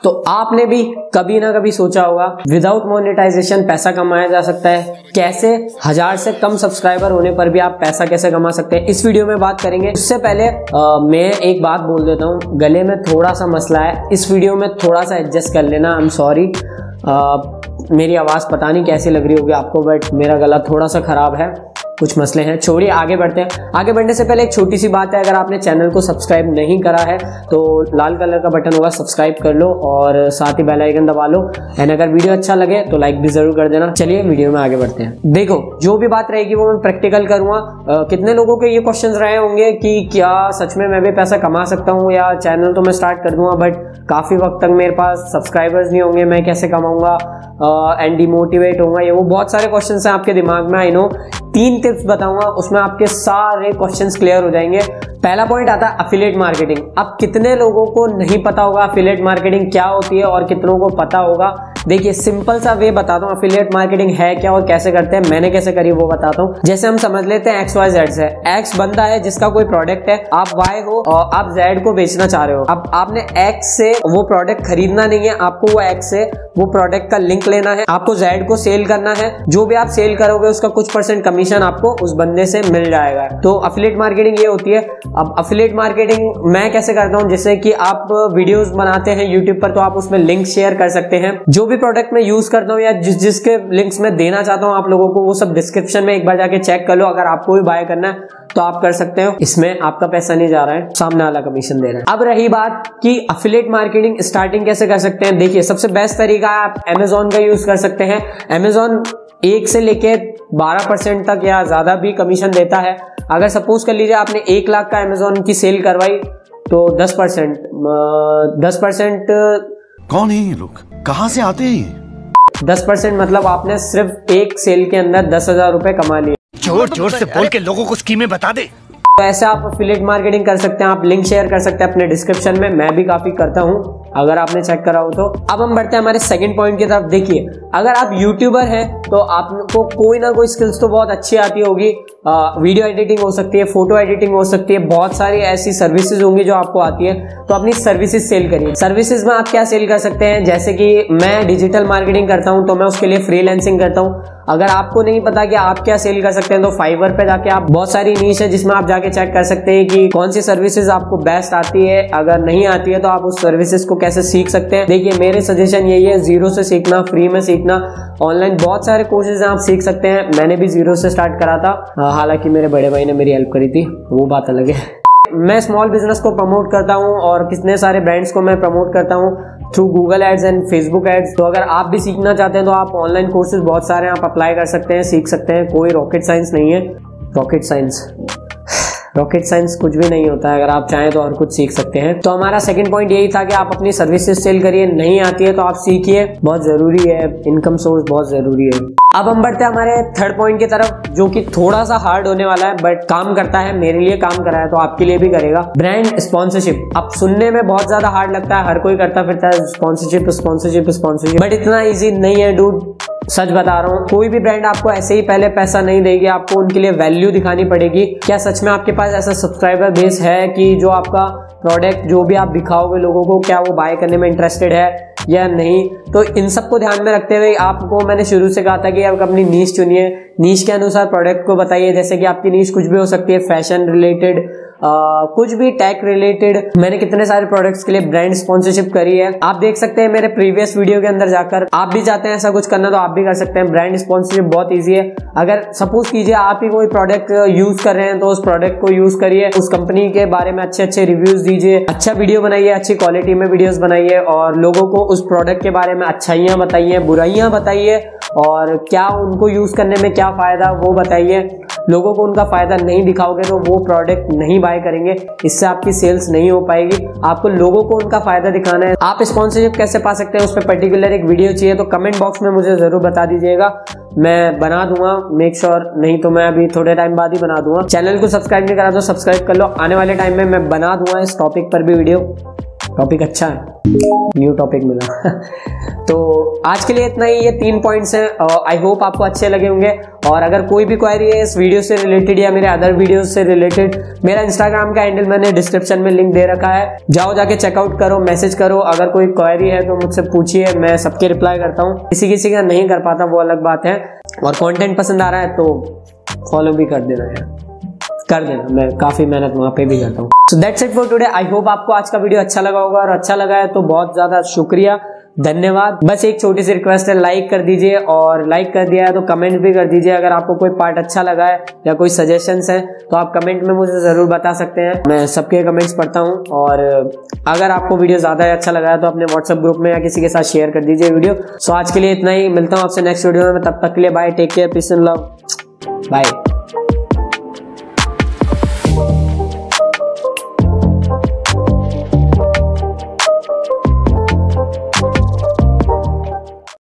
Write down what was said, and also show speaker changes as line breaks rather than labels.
तो आपने भी कभी ना कभी सोचा होगा विदाउट मोनेटाइजेशन पैसा कमाया जा सकता है, कैसे 1000 से कम सब्सक्राइबर होने पर भी आप पैसा कैसे कमा सकते हैं। इस वीडियो में बात करेंगे। उससे पहले मैं एक बात बोल देता हूँ, गले में थोड़ा सा मसला है, इस वीडियो में थोड़ा सा एडजस्ट कर लेना। आई एम सॉरी, मेरी आवाज़ पता नहीं कैसी लग रही होगी आपको, बट मेरा गला थोड़ा सा ख़राब है, कुछ मसले हैं। छोड़िए, आगे बढ़ते हैं। आगे बढ़ने से पहले एक छोटी सी बात है, अगर आपने चैनल को सब्सक्राइब नहीं करा है तो लाल कलर का बटन होगा, सब्सक्राइब कर लो और साथ ही बेल आइकन दबा लो। एंड अगर वीडियो अच्छा लगे तो लाइक भी जरूर कर देना। चलिए वीडियो में आगे बढ़ते हैं। देखो, जो भी बात रहेगी वो मैं प्रैक्टिकल करूँगा। कितने लोगों के ये क्वेश्चन रहे होंगे कि क्या सच में मैं भी पैसा कमा सकता हूँ, या चैनल तो मैं स्टार्ट कर दूंगा बट काफ़ी वक्त तक मेरे पास सब्सक्राइबर्स नहीं होंगे, मैं कैसे कमाऊँगा एंड डिमोटिवेट होऊंगा। ये वो बहुत सारे क्वेश्चन हैं आपके दिमाग में। आई नो 3 टिप्स बताऊंगा, उसमें आपके सारे क्वेश्चंस क्लियर हो जाएंगे। पहला पॉइंट आता है अफिलिएट मार्केटिंग। अब कितने लोगों को नहीं पता होगा अफिलिएट मार्केटिंग क्या होती है और कितनों को पता होगा। देखिए, सिंपल सा वे बताता हूँ अफिलिएट मार्केटिंग है क्या और कैसे करते हैं, मैंने कैसे करी वो बताता हूँ। जैसे हम समझ लेते हैं XYZ से, X बंदा है जिसका कोई प्रोडक्ट है, आप Y हो और आप Z को बेचना चाह रहे हो। अब आपने X से वो प्रोडक्ट खरीदना नहीं है, आपको वो X से वो प्रोडक्ट का लिंक लेना है, आपको Z को सेल करना है। जो भी आप सेल करोगे उसका कुछ % कमीशन आपको उस बंदे से मिल जाएगा। तो अफिलिएट मार्केटिंग ये होती है। अब अफिलिएट मार्केटिंग मैं कैसे करता हूँ, जैसे कि आप वीडियोस बनाते हैं यूट्यूब पर, तो आप उसमें लिंक शेयर कर सकते हैं। जो भी प्रोडक्ट मैं यूज करता हूँ या जिसके लिंक्स मैं देना चाहता हूँ आप लोगों को, वो सब डिस्क्रिप्शन में एक बार जाके चेक कर लो। अगर आपको भी बाय करना है तो आप कर सकते हो, इसमें आपका पैसा नहीं जा रहा है, सामने वाला कमीशन दे रहा है। अब रही बात कि अफिलिएट मार्केटिंग स्टार्टिंग कैसे कर सकते हैं। देखिए, सबसे बेस्ट तरीका है आप Amazon का यूज कर सकते हैं। Amazon 1 से लेके 12% तक या ज्यादा भी कमीशन देता है। अगर सपोज कर लीजिए आपने 1 लाख का Amazon की सेल करवाई तो 10%
कौन है ये लोग, कहां से आते हैं?
10% मतलब आपने सिर्फ एक सेल के अंदर 10,000 रुपए कमा लिए।
जोर जोर से बोल के लोगों को स्कीमें बता दे।
तो ऐसे आप अफिलिएट मार्केटिंग कर सकते हैं। आप लिंक शेयर कर सकते हैं अपने डिस्क्रिप्शन में, मैं भी काफी करता हूं अगर आपने चेक करा हो तो। अब हम बढ़ते हैं हमारे सेकंड पॉइंट की तरफ। देखिए, अगर आप यूट्यूबर हैं तो आपको कोई ना कोई स्किल्स तो बहुत अच्छी आती होगी। वीडियो एडिटिंग हो सकती है, फोटो एडिटिंग हो सकती है, बहुत सारी ऐसी सर्विसेज होंगी जो आपको आती है। तो अपनी सर्विसेज सेल करिए। सर्विसेज में आप क्या सेल कर सकते हैं, जैसे कि मैं डिजिटल मार्केटिंग करता हूं तो मैं उसके लिए फ्रीलांसिंग करता हूं। अगर आपको नहीं पता कि आप क्या सेल कर सकते हैं तो फाइवर पे जाके आप, बहुत सारी नीश है जिसमें आप जाके चेक कर सकते हैं कि कौन सी सर्विसेज आपको बेस्ट आती है। अगर नहीं आती है तो आप उस सर्विसेज को कैसे सीख सकते हैं। देखिए, मेरे सजेशन यही है, जीरो से सीखना, फ्री में सीखना। ऑनलाइन बहुत सारे कोर्सेज हैं, आप सीख सकते हैं। मैंने भी जीरो से स्टार्ट करा था, हालांकि मेरे बड़े भाई ने मेरी हेल्प करी थी, वो बात अलग है। मैं स्मॉल बिजनेस को प्रमोट करता हूं और कितने सारे ब्रांड्स को मैं प्रमोट करता हूं through Google ads and Facebook ads. तो अगर आप भी सीखना चाहते हैं तो आप ऑनलाइन कोर्सेज बहुत सारे हैं, आप अप्लाई कर सकते हैं, सीख सकते हैं। कोई रॉकेट साइंस नहीं है। रॉकेट साइंस कुछ भी नहीं होता है, अगर आप चाहें तो और कुछ सीख सकते हैं। तो हमारा सेकंड पॉइंट यही था कि आप अपनी सर्विसेज सेल करिए। नहीं आती है तो आप सीखिए, बहुत जरूरी है, इनकम सोर्स बहुत जरूरी है। अब हम बढ़ते हैं हमारे थर्ड पॉइंट की तरफ, जो कि थोड़ा सा हार्ड होने वाला है बट काम करता है। मेरे लिए काम करा है तो आपके लिए भी करेगा। Brand sponsorship. अब सुनने में बहुत ज्यादा हार्ड लगता है, हर कोई करता फिरता है स्पॉन्सरशिप, बट इतना ईजी नहीं है डूड, सच बता रहा हूँ। कोई भी ब्रांड आपको ऐसे ही पहले पैसा नहीं देगी, आपको उनके लिए वैल्यू दिखानी पड़ेगी। क्या सच में आपके पास ऐसा सब्सक्राइबर बेस है कि जो आपका प्रोडक्ट जो भी आप दिखाओगे लोगों को, क्या वो बाय करने में इंटरेस्टेड है या नहीं। तो इन सबको ध्यान में रखते हुए आपको मैंने शुरू से कहा था कि आप अपनी नीश चुनिए, नीश के अनुसार प्रोडक्ट को बताइए। जैसे कि आपकी नीश कुछ भी हो सकती है, फैशन रिलेटेड, कुछ भी टेक रिलेटेड। मैंने कितने सारे प्रोडक्ट्स के लिए ब्रांड स्पॉन्सरशिप करी है, आप देख सकते हैं मेरे प्रीवियस वीडियो के अंदर जाकर। आप भी चाहते हैं ऐसा कुछ करना तो आप भी कर सकते हैं। ब्रांड स्पॉन्सरशिप बहुत ईजी है। अगर सपोज कीजिए आप ही कोई प्रोडक्ट यूज कर रहे हैं तो उस प्रोडक्ट को यूज करिए, उस कंपनी के बारे में अच्छे अच्छे रिव्यूज दीजिए, अच्छा वीडियो बनाइए, अच्छी क्वालिटी में वीडियोस बनाइए और लोगों को उस प्रोडक्ट के बारे में अच्छाइयाँ बताइए, बुराइयाँ बताइए और क्या उनको यूज करने में क्या फायदा वो बताइए। लोगों को उनका फायदा नहीं दिखाओगे तो वो प्रोडक्ट नहीं बाय करेंगे, इससे आपकी सेल्स नहीं हो पाएगी। आपको लोगों को उनका फायदा दिखाना है। आप स्पॉन्सरशिप कैसे पा सकते हैं, उस पर पर्टिकुलर एक वीडियो चाहिए तो कमेंट बॉक्स में मुझे जरूर बता दीजिएगा, मैं बना दूंगा, मेक श्योर। नहीं तो मैं अभी थोड़े टाइम बाद ही बना दूंगा। चैनल को सब्सक्राइब नहीं करा तो सब्सक्राइब कर लो, आने वाले टाइम में मैं बना दूंगा इस टॉपिक पर भी वीडियो। टॉपिक अच्छा है, न्यू टॉपिक मिला। तो आज के लिए इतना ही, ये 3 पॉइंट्स हैं। आई होप आपको अच्छे लगे होंगे। और अगर कोई भी क्वेरी है इस वीडियो से रिलेटेड या मेरे अदर वीडियो से रिलेटेड, मेरा इंस्टाग्राम का हैंडल मैंने डिस्क्रिप्शन में लिंक दे रखा है, जाओ जाके चेकआउट करो, मैसेज करो। अगर कोई क्वेरी है तो मुझसे पूछिए, मैं सबके रिप्लाई करता हूँ। किसी किसी का नहीं कर पाता, वो अलग बात है। और कंटेंट पसंद आ रहा है तो फॉलो भी कर देना यार, कर देना, मैं काफी मेहनत वहां पे भी करता हूँ। So that's it for today. I hope आपको आज का वीडियो अच्छा लगा होगा, और अच्छा लगा है तो बहुत ज्यादा शुक्रिया, धन्यवाद। बस एक छोटी सी रिक्वेस्ट है, लाइक कर दीजिए, और लाइक कर दिया है तो कमेंट भी कर दीजिए। अगर आपको कोई पार्ट अच्छा लगा है या कोई सजेशंस है तो आप कमेंट में मुझे जरूर बता सकते हैं, मैं सबके कमेंट्स पढ़ता हूँ। और अगर आपको वीडियो ज्यादा अच्छा लगा है तो अपने व्हाट्सएप ग्रुप में या किसी के साथ शेयर कर दीजिए वीडियो। सो आज के लिए इतना ही, मिलता हूँ आपसे नेक्स्ट वीडियो में, तब तक के लिए bye, take care, peace and love, bye.